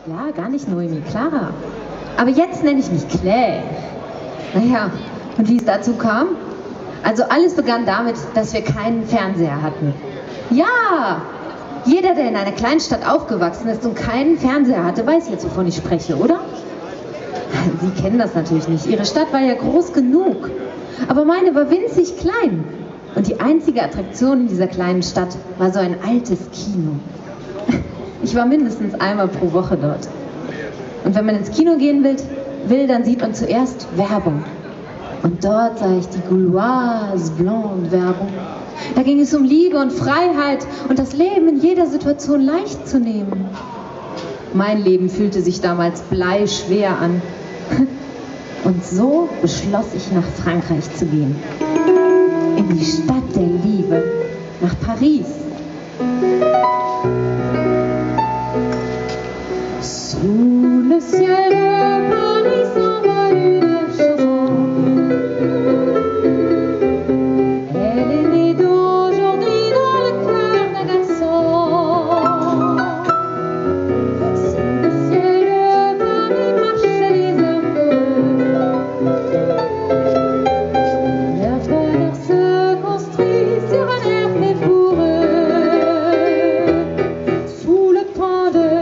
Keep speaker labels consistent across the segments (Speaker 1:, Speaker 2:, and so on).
Speaker 1: Ja, gar nicht Noémi, Clara. Aber jetzt nenne ich mich Clay. Naja, und wie es dazu kam? Also alles begann damit, dass wir keinen Fernseher hatten. Ja! Jeder, der in einer Kleinstadt aufgewachsen ist und keinen Fernseher hatte, weiß jetzt, wovon ich spreche, oder? Sie kennen das natürlich nicht. Ihre Stadt war ja groß genug. Aber meine war winzig klein. Und die einzige Attraktion in dieser kleinen Stadt war so ein altes Kino. Ich war mindestens einmal pro Woche dort. Und wenn man ins Kino gehen will, dann sieht man zuerst Werbung. Und dort sah ich die Gauloise Blonde Werbung. Da ging es um Liebe und Freiheit und das Leben in jeder Situation leicht zu nehmen. Mein Leben fühlte sich damals bleischwer an. Und so beschloss ich, nach Frankreich zu gehen. In die Stadt der Liebe, nach Paris. Sous le ciel de Paris s'envole une chanson. Elle est née d'aujourd'hui dans le cœur d'un garçon. Sous le ciel de Paris marchent les amoureux. Leur bonheur se construit sur un air fait pour eux. Sous le pont de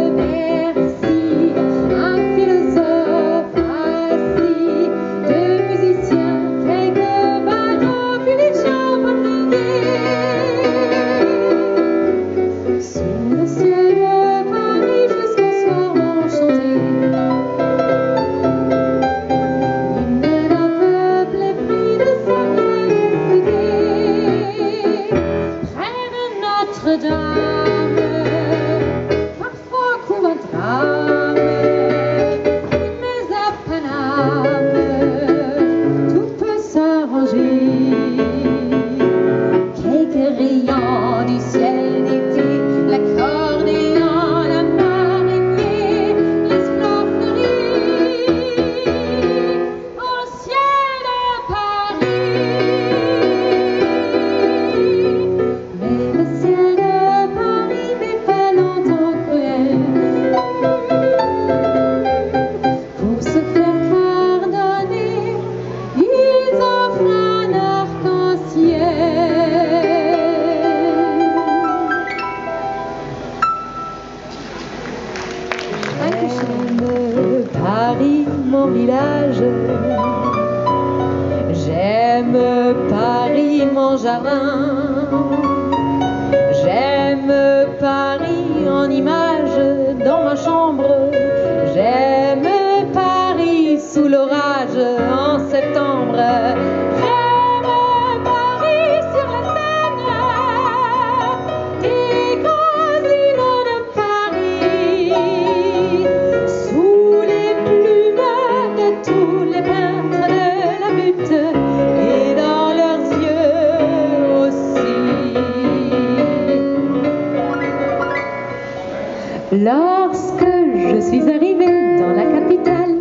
Speaker 1: Lorsque je suis arrivée dans la capitale,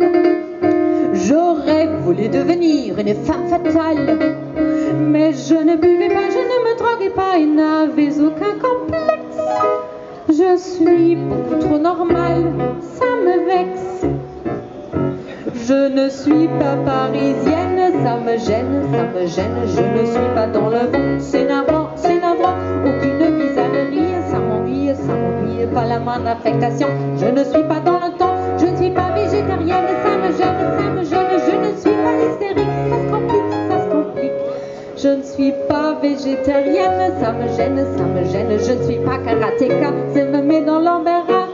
Speaker 1: j'aurais voulu devenir une femme fatale. Mais je ne buvais pas, je ne me droguais pas et n'avais aucun complexe. Je suis beaucoup trop normale, ça me vexe. Je ne suis pas parisienne, ça me gêne, ça me gêne. Je ne suis pas dans le vent, c'est navrant, aucune bizarrerie. Ça m'ennuie, pas la moindre affectation. Je ne suis pas dans le temps, je ne suis pas végétarienne. Ça me gêne, je ne suis pas hystérique. Ça se complique, je ne suis pas végétarienne. Ça me gêne, je ne suis pas karatéka. Ça me met dans l'embarras.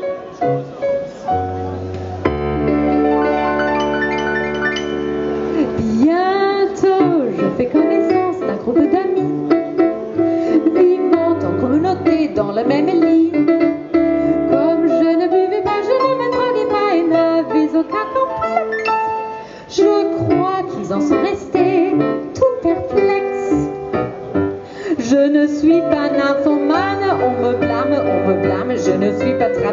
Speaker 1: Bientôt, je fais connaissance d'un groupe d'amis vivant en communauté dans le même lit. Comme je ne buvais pas, je ne me droguais pas et n'avais aucun complexe. Je crois qu'ils en sont restés tout perplexes. Je ne suis pas nymphomane, on me blâme, je ne suis pas très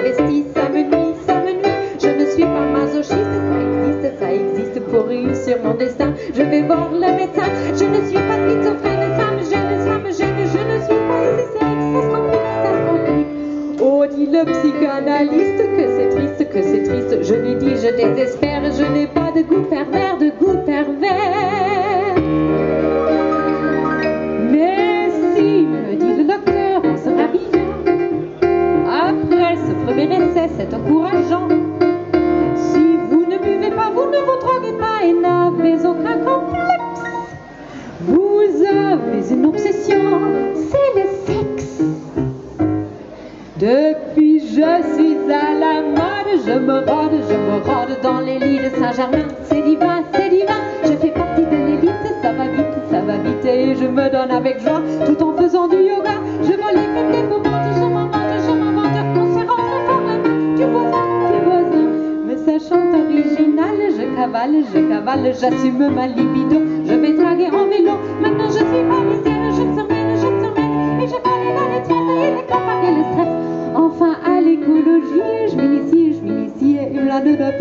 Speaker 1: triste, je lui dis, je désespère, je n'ai pas de goût pervers, de goût pervers. Mais si, me dit le docteur, on sera bien. Après ce premier essai, c'est encourageant. Si vous ne buvez pas, vous ne vous droguez pas et n'avez aucun complexe. Vous avez une obsession, c'est le sexe. Depuis je suis à la mode, je me rôde dans les lits de Saint-Germain. C'est divin, je fais partie de l'élite, ça va vite et je me donne avec joie tout en faisant du yoga. Je vole les mêmes des moments, je m'invente, concert entre fort la main, du voisin. Mais ça chante original, je cavale, j'assume ma libido. Je vais draguer en vélo, maintenant je suis parisienne, je me surmène, et je connais dans les trains et les campagnes et le stress. Enfin à l'écologie, je m'initie, et me la donne